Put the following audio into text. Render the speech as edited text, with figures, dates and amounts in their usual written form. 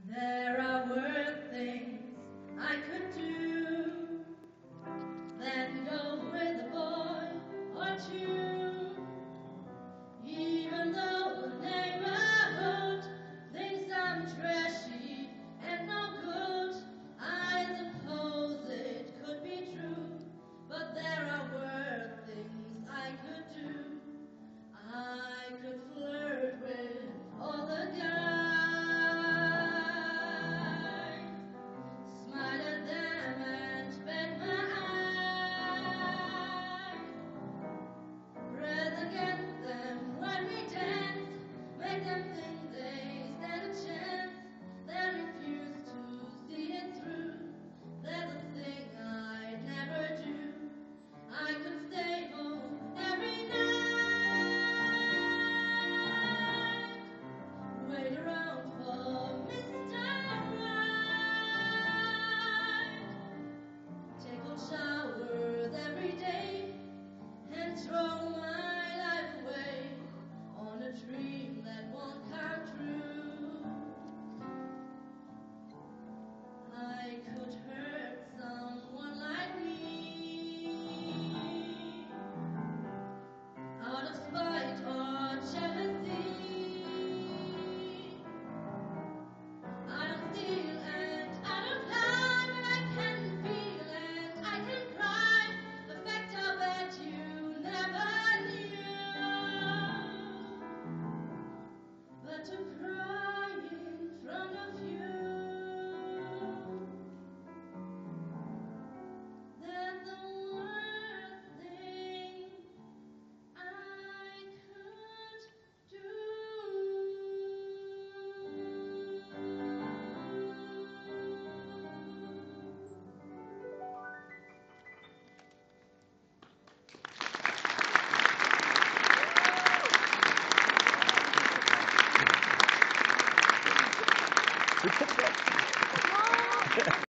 There are worse things I could do than go with a boy or two. Even though the neighborhood thinks I'm trashy and no good, I suppose it could be true. But there are worse things I could do. I could flirt with all the guys, smile at them and bend my eye, press against them when we dance, make them think they stand a chance. They refuse to see it through. That's a thing I'd never do. I could stay home every night, wait around for Mr. Right, take cold showers every day, and throw my life away on a dream that won't come true. I could hurt someone like me out of spite or jealousy. I don't steal and I don't lie, but I can feel and I can cry. The fact I bet you never knew. But to cry in front of you, that's the worst thing I could do. We took that.